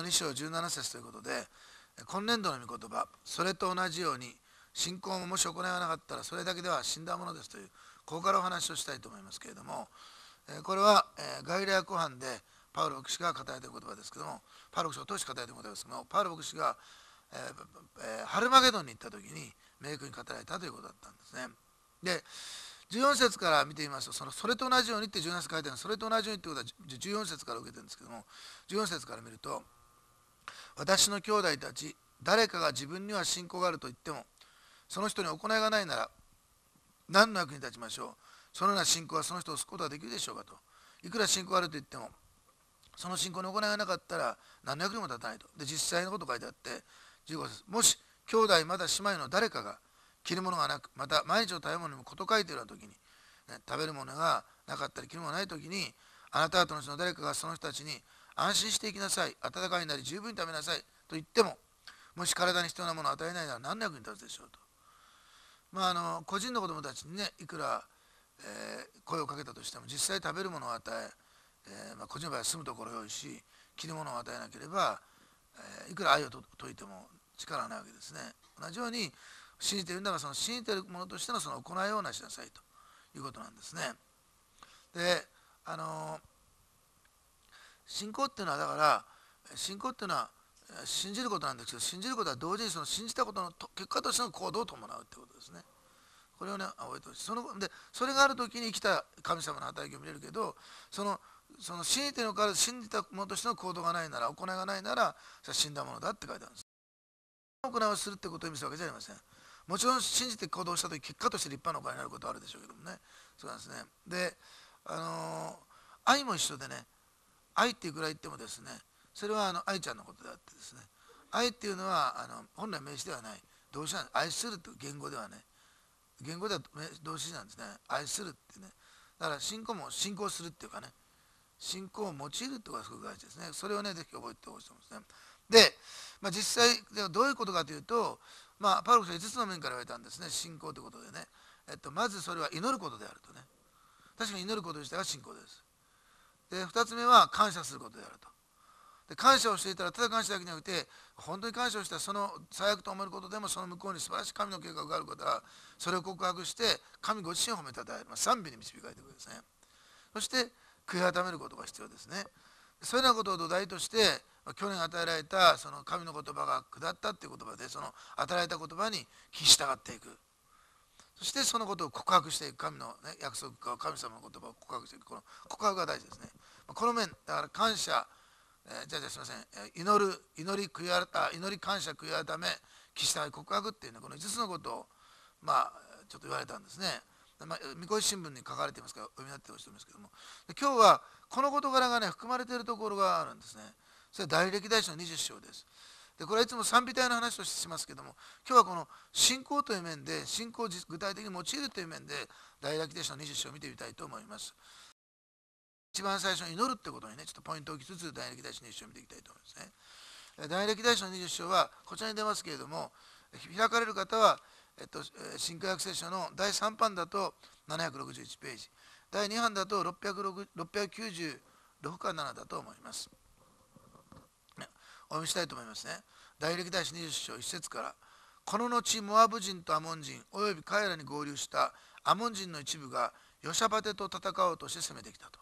の2章17節ということで、今年度の御言葉、それと同じように信仰ももし行わなかったらそれだけでは死んだものですという、ここからお話をしたいと思いますけれども、これはガリラヤ湖畔でパウロ牧師が語られている言葉ですけども、パウロ牧師を通して語られている言葉ですけども、パウロ牧師がハルマゲドンに行った時に明確に語られたということだったんですね。で、14節から見てみますと、それと同じようにって17節書いてあるの、それと同じようにってことは14節から受けてるんですけども、14節から見ると、私の兄弟たち、誰かが自分には信仰があると言っても、その人に行いがないなら、何の役に立ちましょう。そのような信仰はその人を救うことができるでしょうかと。いくら信仰があると言っても、その信仰に行いがなかったら何の役にも立たないと。で、実際のこと書いてあって、15節、もし兄弟また姉妹の誰かが着るものがなく、また毎日の食べ物にも事書いているような時に、食べるものがなかったり着るものがない時に、あなた方のうちの誰かがその人たちに安心していきなさい、温かいなり十分に食べなさいと言っても、もし体に必要なものを与えないなら何の役に立つでしょうと。個人の子供たちにね、いくら、声をかけたとしても、実際食べるものを与え、個人の場合は住むところを用意し、着るものを与えなければ、いくら愛を説いても力がないわけですね。同じように信じているなら、その信じているものとしてのその行いをなしなさいということなんですね。で、信仰っていうのは、だから信仰っていうのは信じることなんですけど、信じることは同時にその信じたことの結果としての行動を伴うってことですね。これをね、覚えてほしい。それがあるときに生きた神様の働きを見れるけど、その信じているのから信じたものとしての行動がないなら、行いがないなら、それは死んだものだって書いてあるんです。行いをするってことを意味するわけじゃありません。もちろん信じて行動したとき、結果として立派な行いになることはあるでしょうけどもね。そうなんですね。で、愛も一緒でね、愛っていくら言ってもですね、それは愛ちゃんのことであってですね、愛っていうのは本来名詞ではない動詞なんです。愛するという言語ではね、言語では動詞なんですね。愛するってね。だから信仰も信仰するっていうかね、信仰を用いるってことがすごく大事ですね。それをね、ぜひ覚えてほしいと思いますね。で、実際ではどういうことかというと、パウロは5つの面から言われたんですね。信仰ということでね。まずそれは祈ることであるとね。確かに祈ること自体が信仰です。で、2つ目は感謝することであると。で、感謝をしていたら、ただ感謝だけじゃなくて、本当に感謝をしたら、その最悪と思えることでも、その向こうに素晴らしい神の計画があるから、それを告白して、神ご自身を褒めたたえる。賛美に導かれていくわけですね。そして、悔い改めることが必要ですね。そういうようなことを土台として、去年与えられたその神の言葉が下ったっていう言葉で、その与えられた言葉に聞き従っていく。そしてそのことを告白していく。神の、ね、約束か神様の言葉を告白していく。この告白が大事ですね。この面、だから感謝、すみません、祈り感謝悔い改め聞き従い告白っていうね、この5つのことをちょっと言われたんですね。三越新聞に書かれていますから読みになってほしいと思いますけども、今日はこの事柄がね含まれているところがあるんですね。それは大歴代史の20章です。で、これはいつも賛美隊の話としてしますけども、今日はこの信仰という面で、信仰を具体的に用いるという面で大歴代史の20章を見てみたいと思います。一番最初に祈るってことにね、ちょっとポイントを置きつつ、大歴代史の20章を見ていきたいと思いますね。大歴代史の20章は、こちらに出ますけれども、開かれる方は、新科学聖書の第3版だと761ページ、第2版だと696か7だと思います。お読みしたいと思いますね。大歴代史20章1節から、この後、モアブ人とアモン人、および彼らに合流したアモン人の一部が、ヨシャバテと戦おうとして攻めてきたと。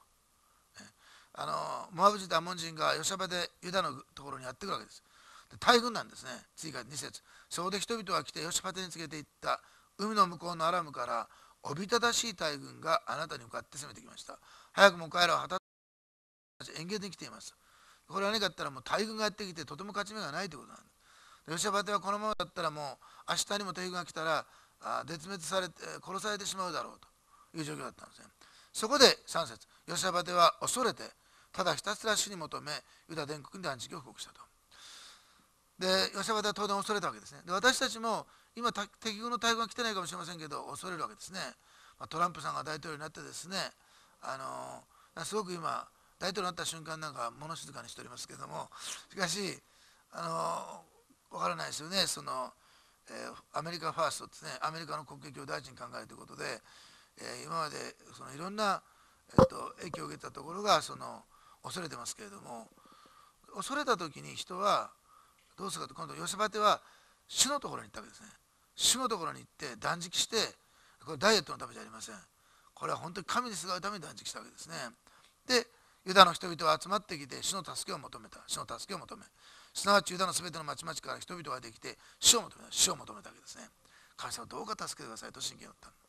モアブ人とアモン人がヨシャバテ、ユダのところにやってくるわけです。で、大軍なんですね。次から2節。そこで人々が来てヨシャバテに告げていった。海の向こうのアラムからおびただしい大軍があなたに向かって攻めてきました。早くも彼らは果たして演芸に来ています。これは何かって言ったら、もう大軍がやってきてとても勝ち目がないということなんです。ヨシャバテはこのままだったら、もう明日にも敵軍が来たら絶滅されて殺されてしまうだろうという状況だったんですね。そこで3節、ヨシャバテは恐れて、ただひたすら主に求め、ユダ全国に断食を布告したと。で、ヨシャバテは当然恐れたわけですね。で、私たちも今、敵軍の大軍が来てないかもしれませんけど、恐れるわけですね。トランプさんが大統領になってですね、すごく今、大統領になった瞬間なんか物静かにしておりますけども、しかし、わからないですよね。アメリカファーストですね、アメリカの国益を第一に考えるということで、今までいろんな、影響を受けたところが恐れてますけれども、 恐れた時に人はどうするかと、今度ヨシャバテは主のところに行ったわけですね。主のところに行って断食して、これダイエットのためじゃありません。これは本当に神にすがるために断食したわけですね。で、ユダの人々は集まってきて主の助けを求めた。主の助けを求め、すなわちユダのすべての町々から人々ができて主を求めた。主を求めたわけですね。神様どうか助けてくださいと信玄を打った、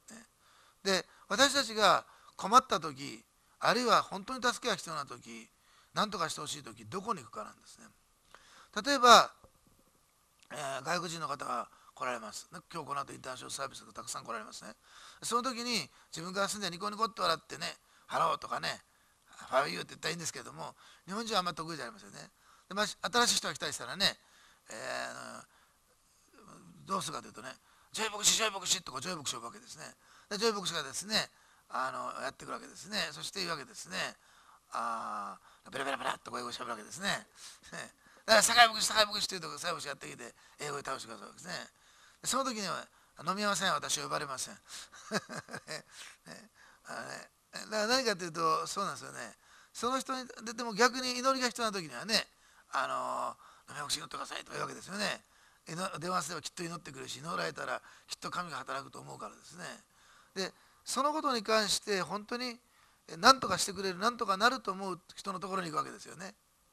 ね。で、私たちが困った時、あるいは本当に助けが必要な時、何とかしてほしい時、どこに行くかなんですね。例えば、外国人の方が来られます。今日この後インターナショナルサービスがたくさん来られますね。その時に自分が住んでニコニコって笑ってね、ハローとかね、ファーユーって言ったらいいんですけれども、日本人はあんまり得意じゃありませんね。で、新しい人が来たりしたらね、どうするかというとね、ジョイ牧師、ジョイ牧師ってこうジョイ牧師を呼ぶわけですね。で、ジョイ牧師がですね、やってくるわけですね。そして言うわけですね。ベラベラベラっとこう英語しゃべるわけですね。だから酒井牧師、酒井牧師って言うと、酒井牧師やってきて、英語で倒してくださるわけですね。その時には、飲みません、私は呼ばれません。だから何かというと、そうなんですよね。その人に出ても逆に祈りが必要な時にはね、飲み牧師祈ってくださいと言うわけですよね。電話すればきっと祈ってくるし、祈られたらきっと神が働くと思うからですね。で、そのことに関して本当に何とかしてくれる、何とかなると思う人のところに行くわけですよね。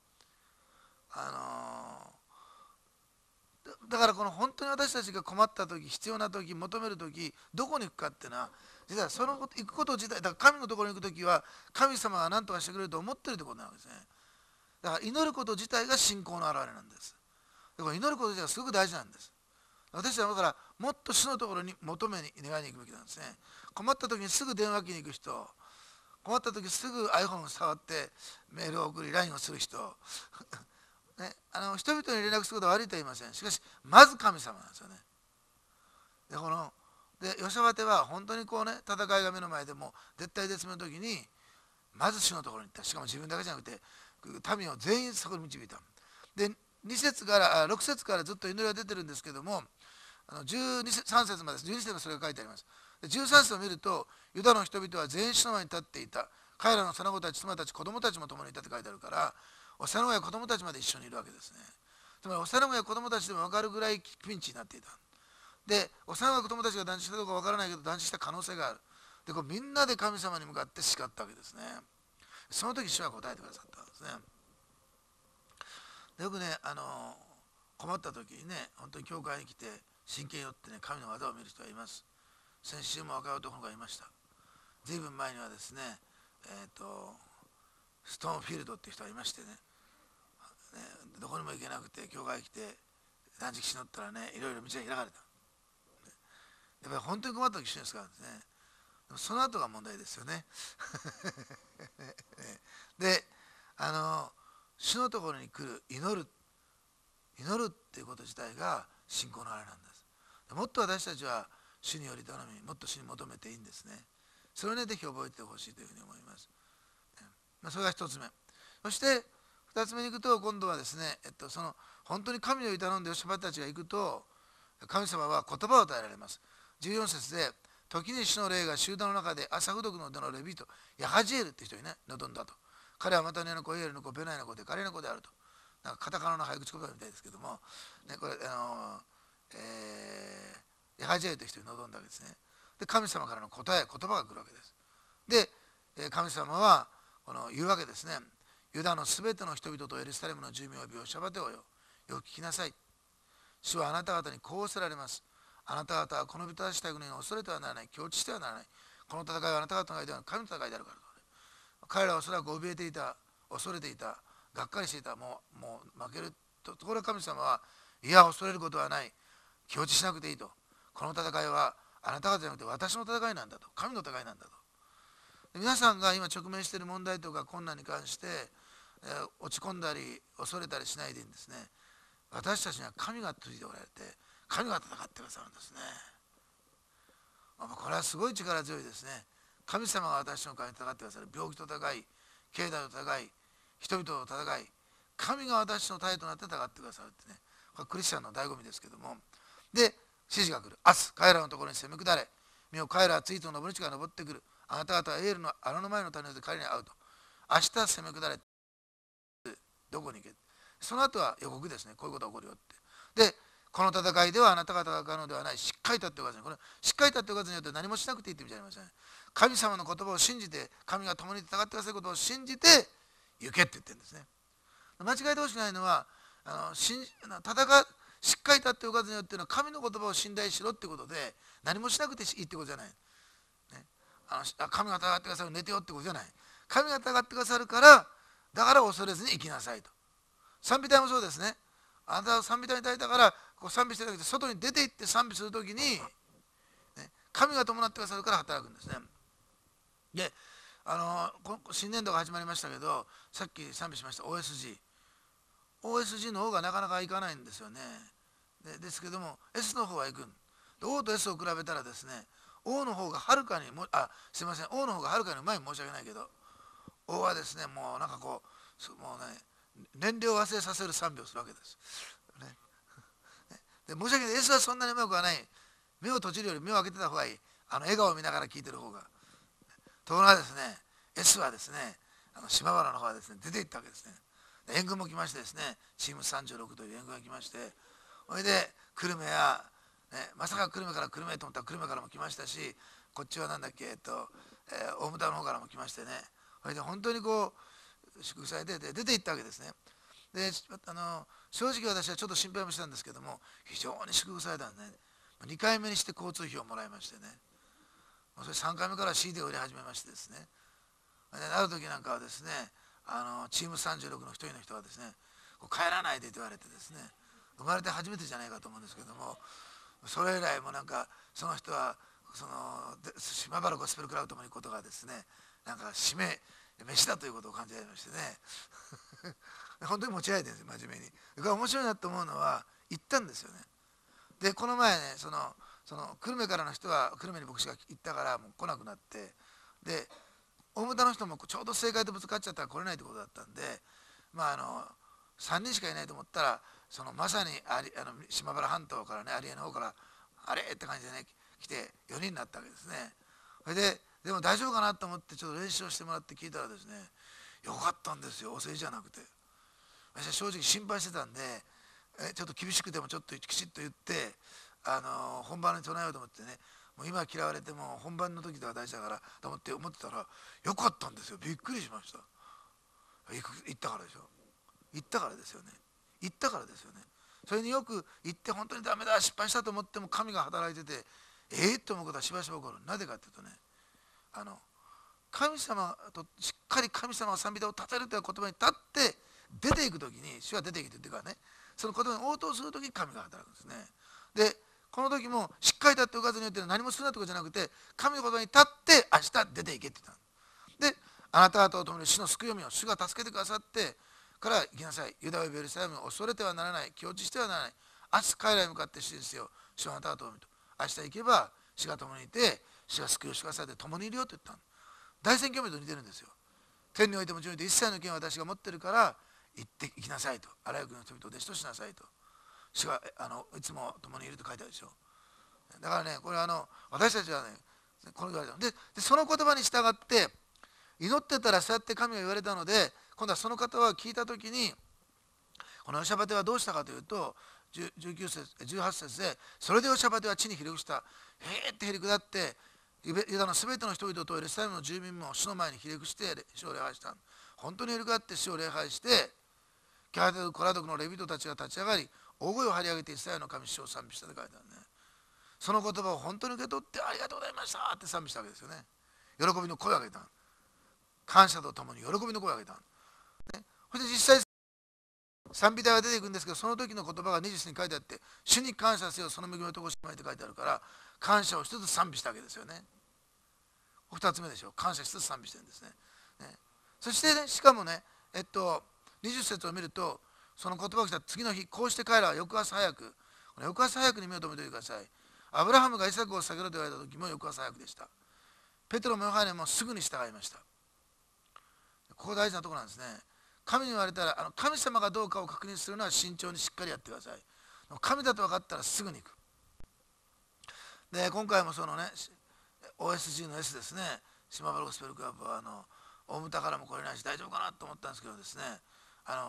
だからこの本当に私たちが困った時、必要な時、求める時、どこに行くかっていうのは、実はそのこと行くこと自体、だから神のところに行く時は神様が何とかしてくれると思ってるってことなわけですね。だから祈ること自体が信仰の表れなんです。だから祈ること自体がすごく大事なんです。私はだからもっと主のところに求めに願いに行くべきなんですね。困った時にすぐ電話機に行く人、困った時すぐ iPhone を触ってメールを送り LINE をする人ね、人々に連絡することは悪いとは言いません。しかしまず神様なんですよね。でヨシャバテは本当にこうね、戦いが目の前でも絶対絶命の時にまず主のところに行った。しかも自分だけじゃなくて民を全員そこに導いた。で6節からずっと祈りが出てるんですけども、3節まで12節もそれが書いてあります。で13節を見ると、ユダの人々は全員主の前に立っていた。彼らの幼子たち、妻たち、子供たちも共にいたって書いてあるから、幼子や子供たちまで一緒にいるわけですね。つまり幼子や子供たちでも分かるぐらいピンチになっていた。で、幼子や子供たちが断食したどうか分からないけど、断食した可能性がある。で、みんなで神様に向かって叱ったわけですね。その時主は答えてくださったんですね。でよくね、困った時にね、本当に教会に来て真剣によってね、神の技を見る人がいます。先週も若い男の子がいました。ずいぶん前にはですね、ストーンフィールドっていう人がいましてね、どこにも行けなくて教会に来て断食しのったらね、いろいろ道が開かれた。やっぱり本当に困った時一緒ですからですね。でもその後が問題ですよね。で、主のところに来る、祈るっていうこと自体が信仰のあれなんです。もっと私たちは主により頼み、もっと主に求めていいんですね。それをね、ぜひ覚えてほしいというふうに思います。それが一つ目。そして二つ目に行くと、今度はですね、その本当に神を頼んでヨシャバテたちが行くと、神様は言葉を与えられます。14節で、時に主の霊が集団の中でアサフ族の腕のレビート、ヤハジエルって人にね、望んだと。彼はマタニアの子、イエルの子、ベナイの子で、彼の子であると。なんかカタカナの早口言葉みたいですけども、ね、これ、ヤハジエルという人に望んだわけですね。で、神様からの答え、言葉が来るわけです。で、神様は言うわけですね。ユダのすべての人々とエルサレムの住民をヨシャバテをよく聞きなさい。主はあなた方にこうおっしゃられます。あなた方はこの人たちたちに恐れてはならない、境地してはならない。この戦いはあなた方の間の神の戦いであるから。彼らはおそらく怯えていた、恐れていた、がっかりしていた、もう負けると。ところが神様は、いや、恐れることはない。境地しなくていいと。この戦いはあなた方じゃなくて私の戦いなんだと。神の戦いなんだと。皆さんが今直面している問題とか困難に関して、落ち込んだり恐れたりしないでいいんですね。私たちには神がついておられて、神が戦ってくださるんですね。これはすごい力強いですね。神様が私の代わりに戦ってくださる。病気と戦い、経済と戦い、人々と戦い、神が私の隊となって戦ってくださるってね。これクリスチャンの醍醐味ですけども。で、指示が来る。明日、彼らのところに攻め下れ。見よ、彼らはツイートの登り地から登ってくる。あなた方はエールの穴の前の谷で彼に会うと。明日攻め下れ。 どこに行け。その後は予告ですね。こういうことが起こるよって。で、この戦いではあなた方が戦うのではない。しっかり立っておかずに。これ、しっかり立っておかずによって何もしなくていいって意味じゃありません。神様の言葉を信じて、神が共に戦ってくださることを信じて、行けって言ってるんですね。間違えてほしくないのは、しっかり立っておかずによっていうのは、神の言葉を信頼しろってことで、何もしなくていいってことじゃない。ね、神が戦ってくださる、寝てよってことじゃない。神が戦ってくださるから、だから恐れずに生きなさいと。賛美隊もそうですね。あなたは賛美隊に立いたから、こう賛美してるだけで、外に出て行って賛美するときに、ね、神が伴ってくださるから働くんですね。で、新年度が始まりましたけど、さっき賛美しました OSG の方がなかなかいかないんですよね。ですけども S の方は行くん。O と S を比べたらですね、O の方がはるかにすいません、O の方がはるかにうまい。申し訳ないけど、O はですね、もうなんかこうもうね、年齢を忘れさせる賛美をするわけです、ね、で申し訳ない。 S はそんなにうまくはない。目を閉じるより目を開けてた方がいい。笑顔を見ながら聞いてる方が。ところがですね、 S はですね、島原の方はですね、出て行ったわけですね。援軍も来ましてですね、チーム36という援軍が来まして、それで久留米や、ね、まさか久留米から久留米と思ったら久留米からも来ましたし、こっちはなんだっけ、大牟田の方からも来ましてね、それで本当にこう祝福されて出て行ったわけですね。で正直私はちょっと心配もしたんですけども、非常に祝福されたんでね、2回目にして交通費をもらいましてね、それ3回目から CD を入れ始めましてですね、ある時なんかはですね、チーム36の一人の人がですね、帰らないでと言われてですね、生まれて初めてじゃないかと思うんですけども、それ以来もなんかその人は島原ゴスペルクラブともに行くことがですね、なんか飯だということを感じられましてね本当に持ち上げてるんですよ、真面目に。だから面白いなと思うのは、行ったんですよね。でこの前ね、その久留米からの人は久留米に牧師が行ったからもう来なくなって、で大牟田の人もちょうど政界とぶつかっちゃったら来れないってことだったんで、3人しかいないと思ったら、まさに島原半島からね、有江の方からあれって感じでね来て4人になったわけですね。それでも大丈夫かなと思ってちょっと練習をしてもらって聞いたらですね、よかったんですよ、お世辞じゃなくて。私は正直心配してたんで、ちょっと厳しくてもちょっときちっと言って、本番に備えようと思ってね、もう今嫌われても本番の時では大事だからと思ってたら、よかったんですよ。びっくりしました。行ったからでしょ。行ったからですよね。行ったからですよね。それによく行って本当にダメだ失敗したと思っても神が働いてて、と思うことはしばしば起こる。なぜかというとね、神様としっかり神様を賛美歌を立てるという言葉に立って出ていく時に、主は出ていくと言ってからね、その言葉に応答する時に神が働くんですね。でこの時もしっかり立っておかずによって何もするなということじゃなくて、神の言葉に立って明日出ていけって言ったで、あなた方と共に主の救いを主が助けてくださってから行きなさい。ユダを呼びエルサレムを恐れてはならない、気落ちしてはならない。明日彼らに向かって信じせよ。主はあなた方と共にと。明日行けば主が共にいて、主が救いをしてくださって共にいるよと言ったの。大宣教名と似てるんですよ。天においても地において一切の権を私が持ってるから行きなさいと。あらゆる国の人々を弟子としなさいと。主がいつも共にいると書いてあるでしょ。だからね、これ私たちはね、この言われたでその言葉に従って祈ってたら、そうやって神が言われたので、今度はその方は聞いた時に、このヨシャバテはどうしたかというと、19節18節で、それでヨシャバテは地にひれ伏した。へーってへり下って、ユダのすべての人々とエルサレムの住民も主の前にひれ伏して主を礼拝した。本当にへり下って主を礼拝して、キャハテルコラ族のレビトたちが立ち上がり、大声を張り上げてイスラエルの神主を賛美したと書いてあるね。その言葉を本当に受け取って、ありがとうございましたって賛美したわけですよね。喜びの声を上げた。感謝とともに喜びの声を上げた。ね、そして実際賛美隊が出ていくんですけど、その時の言葉が20節に書いてあって、主に感謝せよ、その恵みのとこしまいって書いてあるから、感謝を一つ賛美したわけですよね。2つ目でしょ、感謝しつつ賛美してるんですね。そしてね、しかもね、20節を見ると、その言葉が来た次の日、こうして彼らは翌朝早く、翌朝早くに目を留めておいてください。アブラハムがイサクを下げろと言われた時も翌朝早くでした。ペテロもヨハネもすぐに従いました。ここ大事なところなんですね。神に言われたら、神様がどうかを確認するのは慎重にしっかりやってください。神だと分かったらすぐに行く。で、今回もそのね、OSG の S ですね、島原ゴスペルクラブは大牟田からも来れないし大丈夫かなと思ったんですけどですね、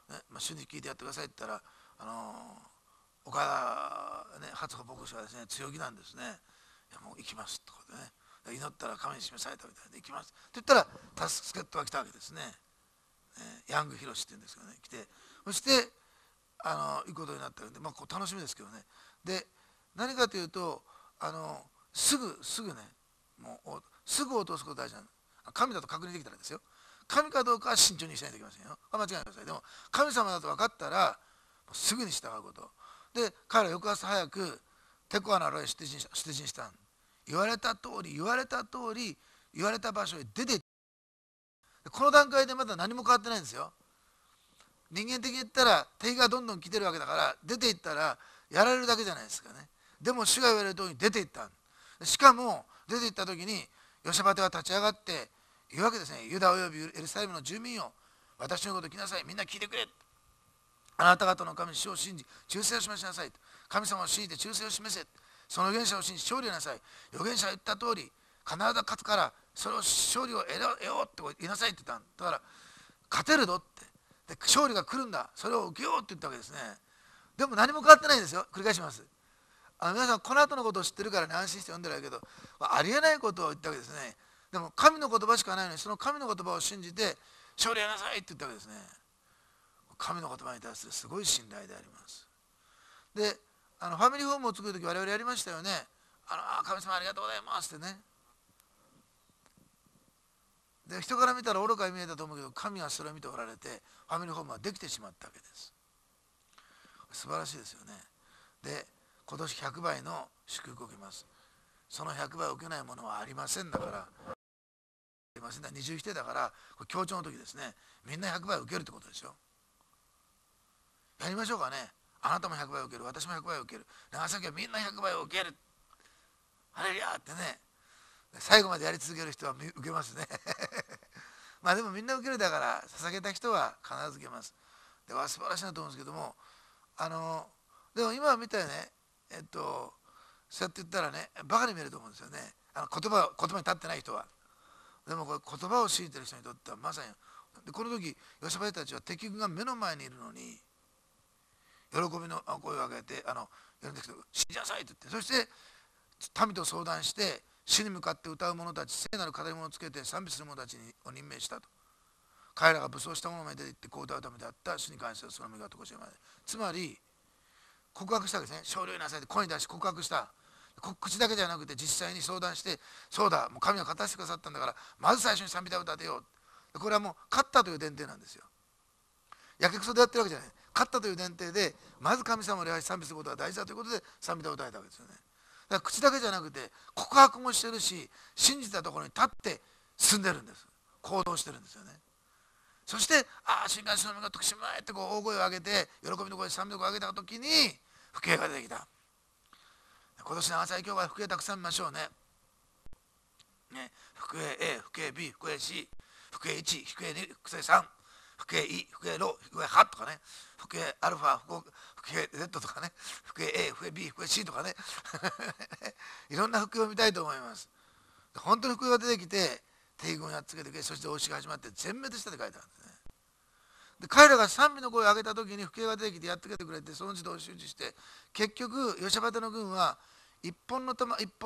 ね、主に聞いてやってくださいって言ったら、岡田、ね、初歩牧師はですね、強気なんですね。いやもう行きますってことでね、祈ったら神に示されたみたいで行きますって言ったら、助けットが来たわけですね。ヤングヒロシって言うんですけどね、来て、そして行くことになったので、こう楽しみですけどね。で、何かというと、すぐね、もうすぐ落とすこと大事なの。神だと確認できたらですよ。神かどうかは慎重にしないといけませんよ。間違いないください。でも、神様だと分かったら、すぐに従うこと。で、彼は翌朝早く、テコアのロへ出陣したん。言われた通り、言われた場所へ出て、この段階でまだ何も変わってないんですよ。人間的に言ったら敵がどんどん来てるわけだから、出ていったらやられるだけじゃないですかね。でも主が言われる通りに出ていった。しかも出ていった時にヨシャバテは立ち上がって言うわけですね。ユダおよびエルサレムの住民よ、私のことを来なさい、みんな聞いてくれ。あなた方の神主を信じ忠誠を示しなさい。神様を信じて忠誠を示せ。その預言者を信じ勝利をなさい。預言者が言った通り必ず勝つから、それを勝利を得ようって言いなさいって言った。だから勝てるぞって、で勝利が来るんだ、それを受けようって言ったわけですね。でも何も変わってないんですよ。繰り返します。皆さんこの後のことを知ってるからね、安心して読んでるけど、ありえないことを言ったわけですね。でも神の言葉しかないのに、その神の言葉を信じて勝利をなさいって言ったわけですね。神の言葉に対するすごい信頼であります。で、ファミリーホームを作るとき我々やりましたよね。神様ありがとうございますってね。で、人から見たら愚かに見えたと思うけど、神はそれを見ておられて、ファミリーホームはできてしまったわけです。素晴らしいですよね。で、今年100倍の祝福を受けます。その100倍を受けないものはありませんだから、二重否定だから、これ強調の時ですね、みんな100倍受けるってことですよ。やりましょうかね。あなたも100倍受ける、私も100倍受ける、長崎はみんな100倍を受ける、ハレルヤってね、最後までやり続ける人は受けますね。でもみんな受けるだから、捧げた人は必ず受けます。では素晴らしいなと思うんですけども、でも今見たよね、そうやって言ったらね、バカに見えると思うんですよね。言葉に立ってない人は。でもこれ言葉を信じてる人にとってはまさに、でこの時ヨシャバテたちは敵軍が目の前にいるのに喜びの声を上げて言うんですけど、死んじゃさいと言って、そして民と相談して主に向かって歌う者たち、聖なる語り物をつけて賛美する者たちを任命したと。彼らが武装した者まで出て行ってこう歌うためであった。主に関してはその身がとこしえまで。つまり告白したわけですね。勝利をなさいって声に出し告白した。口だけじゃなくて実際に相談して、そうだ、もう神が勝たせてくださったんだから、まず最初に賛美歌を歌ってよう。これはもう勝ったという前提なんですよ。やけくそでやってるわけじゃない。勝ったという前提で、まず神様を礼拝し賛美することが大事だということで賛美歌を歌えたわけですよね。だから口だけじゃなくて告白もしてるし、信じたところに立って進んでるんです。行動してるんですよね。そして、新幹線の身が徳島へって大声を上げて、喜びの声で賛美の声を上げたときに、福音が出てきた。今年の朝教会、福音たくさん見ましょうね。福音 A、福音 B、福音 C、福音1、福音2、福音3、福音 E、福音ロ、福音ハとかね、福音アルファ、福音 Z とかね、福音 A、福音 B、福音 C とかね、いろんな福音を見たいと思います。本当に福音が出てきて、敵軍をやっつけてくれ、そして応酬が始まって全滅したって書いてあるんですね。で彼らが賛美の声を上げた時に福音が出てきてやっつけてくれて、その自動を集中して、結局ヨシャバテの軍は一発の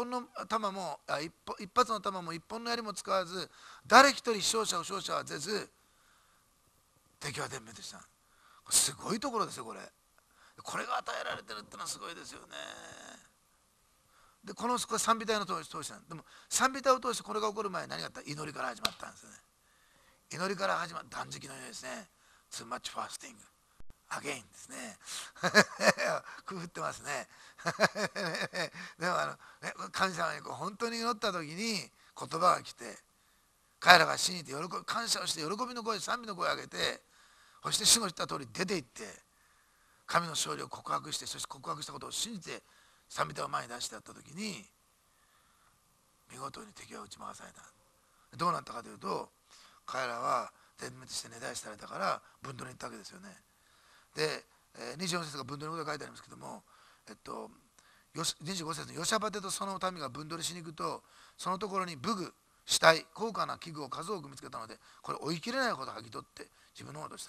弾も一本の槍も使わず、誰一人勝者はせず、敵は全滅した。すごいところですよ、これ。これが与えられてるってのはすごいですよね。で、これ賛美隊の通してなんでも、賛美隊を通してこれが起こる前に何があった？祈りから始まったんですよね。祈りから始まった断食のようですね。Too much fasting again ですね。くぐってますね。でも神様に本当に祈った時に言葉が来て、彼らが信じて感謝をして喜びの声、賛美の声を上げて、そして主の言った通り出て行って神の勝利を告白して、そして告白したことを信じて賛美隊を前に出してやった時に、見事に敵は打ち回された。どうなったかというと、彼らは全滅して根絶やしされたから分取りに行ったわけですよね。で、24節が分取りのことが書いてありますけども、25節のヨシャバテとその民が分取りしに行くと、そのところに武具、死体、高価な器具を数多く見つけたので、これ追い切れないほど剥ぎ取って自分のものとしたと。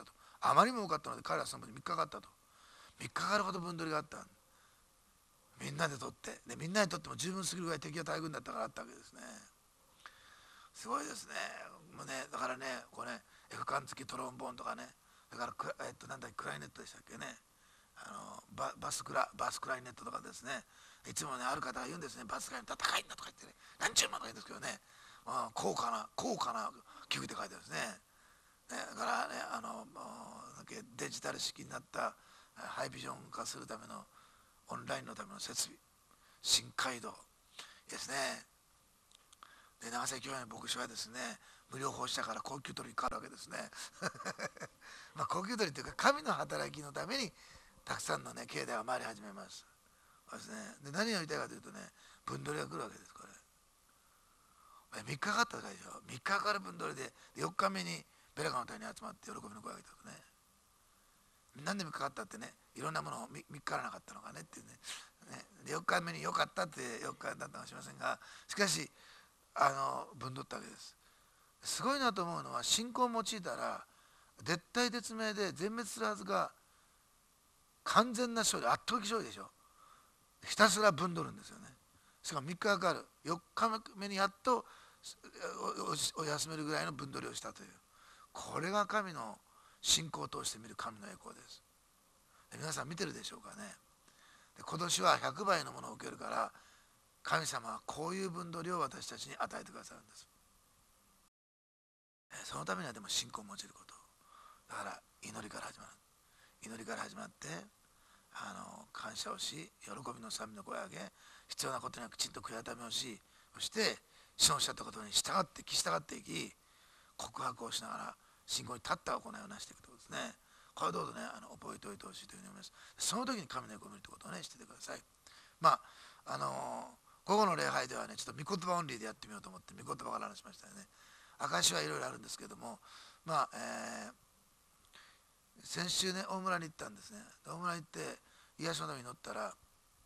あまりにも多かったので彼らはその分に3日かかったと。3日かかるほど分取りがあった。みんなで取ってでみんなにとっても十分すぎるぐらい敵が大軍だったからあったわけですね。すごいですね。もうねだからねこれね F 管付きトロンボーンとかねだからなんだっけクライネットでしたっけねバスクライネットとかですねいつもねある方が言うんですねバスクライネット高いんだとか言ってね何十万とか言うんですけどね、高価な器具って書いてあるんですね。だからねデジタル式になったハイビジョン化するためのオンラインのための設備新街道ですね。で長崎教会の牧師はですね無料奉仕者から高級取りに変わるわけですねまあ高級取りというか神の働きのためにたくさんのね境内が回り始めます。ですね、で何が言いたいかというとね分取りが来るわけです。これ3日かかったでしょ。3日かかる分取りで4日目にベラカの谷に集まって喜びの声を上げたとね。何で3日かかったってねいろんなものを見からなかったのかねっていうね。4日目に良かったって4日だったかもしれませんがしかし分取ったわけです。すごいなと思うのは信仰を用いたら絶対絶命で全滅するはずが完全な勝利圧倒的勝利でしょ。ひたすら分取るんですよね。しかも3日かかる4日目にやっとお休めるぐらいの分取りをしたというこれが神の信仰を通して見る神の栄光です。皆さん見てるでしょうかね。で今年は100倍のものを受けるから神様はこういう分取りを私たちに与えてくださるんです。そのためにはでも信仰を用いることだから祈りから始まる。祈りから始まって感謝をし喜びの賛美の声を上げ必要なことにはきちんと悔い改めをしそして主のおっしゃったことに従っていき告白をしながら信仰に立った行いをなしていくということですね。これをどうぞね覚えておいてほしいというふうに思います。その時に神の栄光を見るということをねしててください。まあ午後の礼拝ではねちょっと御言葉オンリーでやってみようと思って御言葉から話しましたよね。証はいろいろあるんですけども先週ね大村に行ったんですね。大村に行って癒しのために祈ったら、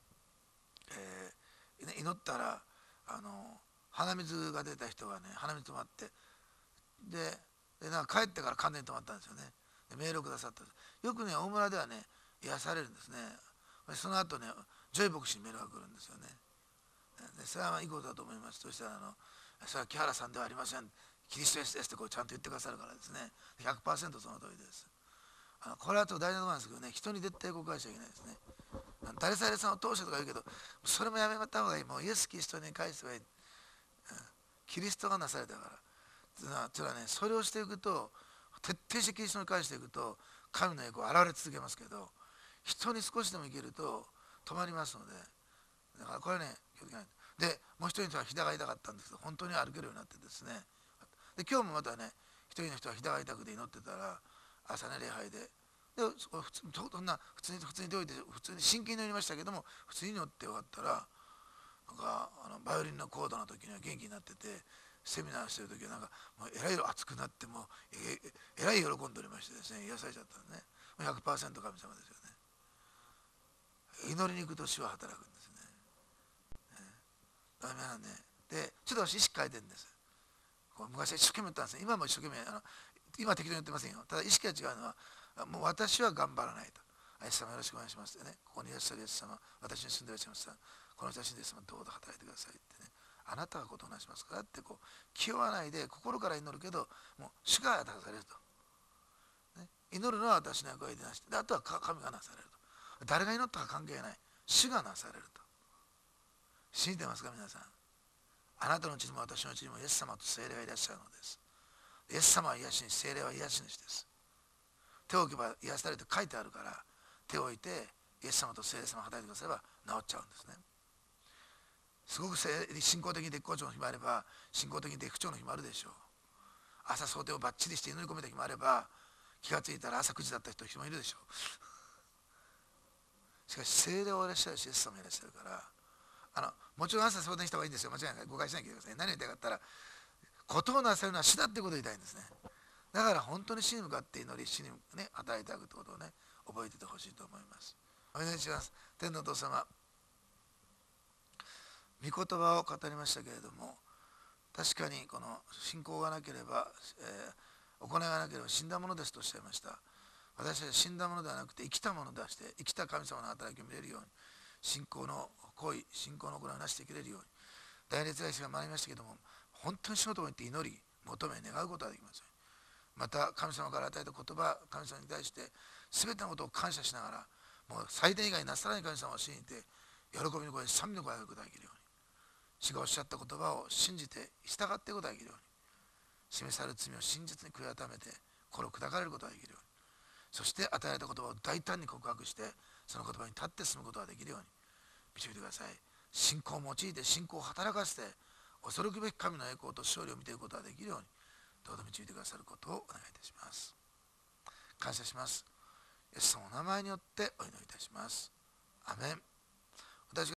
祈ったら鼻水が出た人がね鼻水止まってなんか帰ってから完全に止まったんですよね。でメールをくださったんです。よくね大村ではね癒されるんですね。その後ねジョイ牧師にメールが来るんですよね。でそれはいいことだと思います。そしたらそれは木原さんではありませんキリストイエスですってこうちゃんと言ってくださるからですね 100% その通りです。これはちょっと大事なことなんですけどね人に絶対誤解しちゃいけないですね。誰々さんを通してとか言うけどそれもやめた方がいい。もうイエス・キリストに返せばいい、キリストがなされたからそれはねそれをしていくと徹底してキリストに返していくと神の栄光現れ続けますけど人に少しでもいけると止まりますのでだからこれね気をつけないと。でもう一人の人は膝が痛かったんですけど本当に歩けるようになってですねで今日もまたね一人の人は膝が痛くて祈ってたら朝ね礼拝でそんな普通に手を置いて普通に真剣に祈りましたけども普通に祈って終わったらなんかバイオリンのコードの時には元気になっててセミナーしてる時はなんかもうえらい熱くなってもえらい喜んでおりましてですね癒されちゃったんですね。100% 神様ですよね。祈りに行くと主は働くんですね。だから皆さんねでちょっと私意識変えてるんです。昔一生懸命言ったんですね。今も一生懸命今適当に言ってませんよ。ただ意識が違うのはもう私は頑張らないと。イエス様よろしくお願いしますってね。ここにいらっしゃるイエス様、私に住んでいらっしゃいます。この写真でイエス様どうぞ働いてくださいってね。あなたがことをなしますからって気負わないで心から祈るけど、もう主が働かされると。ね、祈るのは私の役割でなしで、あとは神がなされると。誰が祈ったか関係ない。主がなされると。信じてますか皆さん。あなたのうちにも私のうちにもイエス様と聖霊がいらっしゃるのです。イエス様は癒し主、聖霊は癒し主です。手を置けば癒されると書いてあるから手を置いてイエス様と聖霊様が働いてくだされば治っちゃうんですね。すごく信仰的に絶好調の日もあれば信仰的に絶不調の日もあるでしょう。朝想定をバッチリして祈り込めた日もあれば気がついたら朝9時だった人もいるでしょう。しかし聖霊をいらっしゃるしイエス様がいらっしゃるからもちろん朝相談した方がいいんですよ。間違いない。誤解しなきゃいけません。何を言いたいかったらことをなさるのは主だってことを言いたいんですね。だから本当に主に向かって祈り主にね与えてあげるということをね覚えててほしいと思います。お願いします。天のお父様、御言葉を語りましたけれども確かにこの信仰がなければ、行いがなければ死んだものですとおっしゃいました。 私たちは死んだものではなくて生きたものを出して生きた神様の働きを見れるように、信仰の行為、信仰の行いをなしていけれるように、大列外史が学びましたけども、本当に主のところに行って祈り、求め、願うことができます。また神様から与えた言葉、神様に対して全てのことを感謝しながら、もう最低以外なさらに神様を信じて、喜びの声、賛美の声を上げることができるように、主がおっしゃった言葉を信じて従っていくことができるように、示される罪を真実に悔い改めて心を砕かれることができるように、そして与えられた言葉を大胆に告白して、その言葉に立って進むことができるように導いてください。信仰を用いて、信仰を働かせて、恐るべき神の栄光と勝利を見ていくことができるように、どうぞ導いてくださることをお願いいたします。感謝します。イエス様の名前によってお祈りいたします。アメン。私